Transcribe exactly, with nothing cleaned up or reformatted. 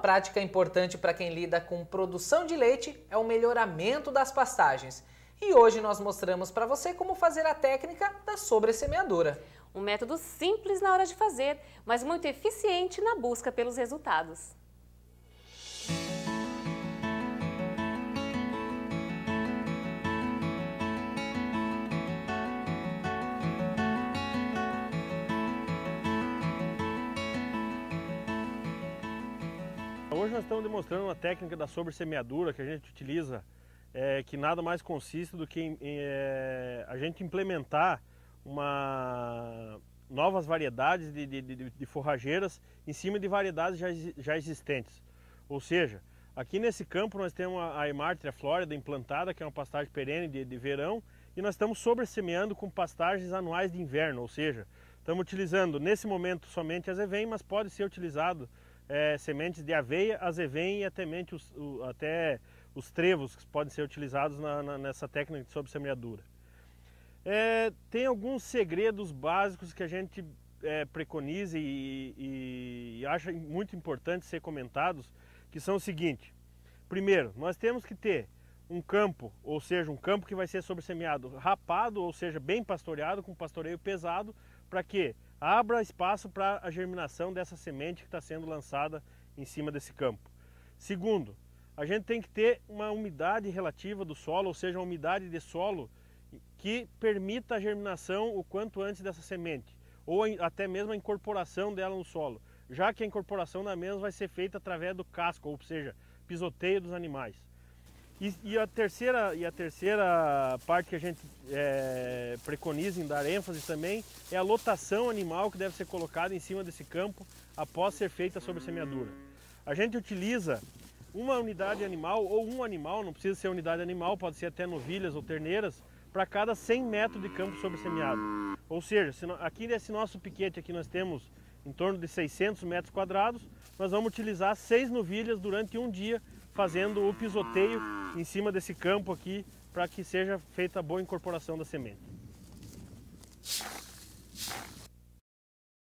prática importante para quem lida com produção de leite é o melhoramento das pastagens. E hoje nós mostramos para você como fazer a técnica da sobressemeadura. Um método simples na hora de fazer, mas muito eficiente na busca pelos resultados. Hoje nós estamos demonstrando uma técnica da sobressemeadura que a gente utiliza, é, que nada mais consiste do que em, é, a gente implementar uma, novas variedades de, de, de, de forrageiras em cima de variedades já, já existentes. Ou seja, aqui nesse campo nós temos a Hemártria florida implantada, que é uma pastagem perene de, de verão, e nós estamos sobressemeando com pastagens anuais de inverno, ou seja, estamos utilizando nesse momento somente azevém, mas pode ser utilizado É, sementes de aveia, azevém e até, os, o, até os trevos que podem ser utilizados na, na, nessa técnica de sobressemeadura. É, tem alguns segredos básicos que a gente é, preconiza e, e, e acha muito importante ser comentados, que são o seguinte: primeiro, nós temos que ter um campo, ou seja, um campo que vai ser sobressemeado rapado, ou seja, bem pastoreado, com pastoreio pesado, para que abra espaço para a germinação dessa semente que está sendo lançada em cima desse campo. Segundo, a gente tem que ter uma umidade relativa do solo, ou seja, uma umidade de solo que permita a germinação o quanto antes dessa semente, ou até mesmo a incorporação dela no solo, já que a incorporação da mesma vai ser feita através do casco, ou seja, pisoteio dos animais. E, e, a terceira, e a terceira parte que a gente é, preconiza em dar ênfase também é a lotação animal que deve ser colocada em cima desse campo após ser feita a sobressemeadura. A gente utiliza uma unidade animal ou um animal, não precisa ser unidade animal, pode ser até novilhas ou terneiras, para cada cem metros de campo sobressemeado. Ou seja, se no, aqui nesse nosso piquete aqui nós temos em torno de seiscentos metros quadrados, nós vamos utilizar seis novilhas durante um dia, fazendo o pisoteio em cima desse campo aqui para que seja feita a boa incorporação da semente.